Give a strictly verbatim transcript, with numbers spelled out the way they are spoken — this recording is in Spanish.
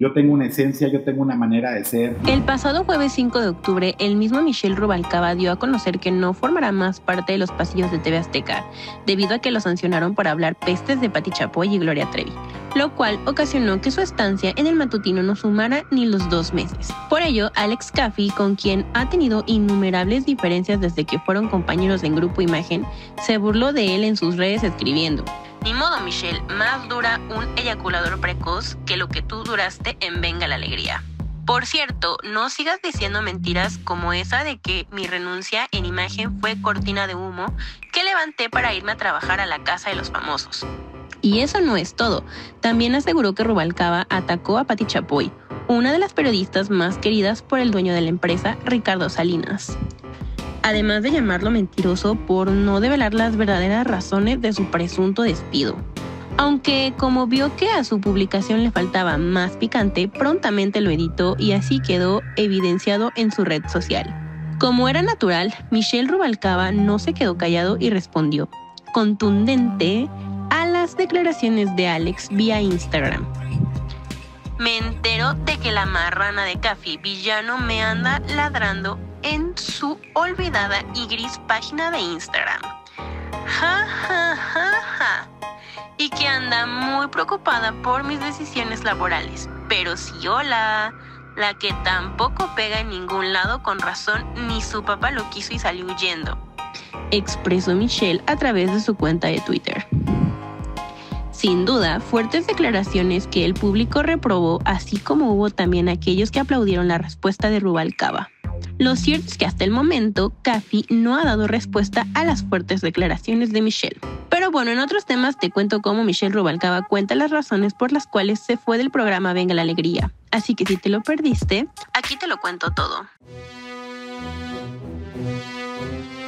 Yo tengo una esencia, yo tengo una manera de ser. El pasado jueves cinco de octubre, el mismo Michelle Rubalcaba dio a conocer que no formará más parte de los pasillos de T V Azteca, debido a que lo sancionaron por hablar pestes de Pati Chapoy y Gloria Trevi, lo cual ocasionó que su estancia en el matutino no sumara ni los dos meses. Por ello, Alex Caffi, con quien ha tenido innumerables diferencias desde que fueron compañeros en Grupo Imagen, se burló de él en sus redes escribiendo: "Ni modo, Michelle, más dura un eyaculador precoz que lo que tú duraste en Venga la Alegría. Por cierto, no sigas diciendo mentiras como esa de que mi renuncia en Imagen fue cortina de humo que levanté para irme a trabajar a la casa de los famosos". Y eso no es todo. También aseguró que Rubalcaba atacó a Pati Chapoy, una de las periodistas más queridas por el dueño de la empresa, Ricardo Salinas. Además de llamarlo mentiroso por no develar las verdaderas razones de su presunto despido. Aunque como vio que a su publicación le faltaba más picante, prontamente lo editó y así quedó evidenciado en su red social. Como era natural, Michelle Rubalcaba no se quedó callado y respondió, contundente, a las declaraciones de Alex vía Instagram. "Me entero de que la marrana de Caffi Villano me anda ladrando en su olvidada y gris página de Instagram. Ja, ja, ja, ja. Y que anda muy preocupada por mis decisiones laborales. Pero sí, hola, la que tampoco pega en ningún lado con razón, ni su papá lo quiso y salió huyendo", expresó Michelle a través de su cuenta de Twitter. Sin duda, fuertes declaraciones que el público reprobó, así como hubo también aquellos que aplaudieron la respuesta de Rubalcaba. Lo cierto es que hasta el momento, Caffi no ha dado respuesta a las fuertes declaraciones de Michelle. Pero bueno, en otros temas te cuento cómo Michelle Rubalcaba cuenta las razones por las cuales se fue del programa Venga la Alegría. Así que si te lo perdiste, aquí te lo cuento todo.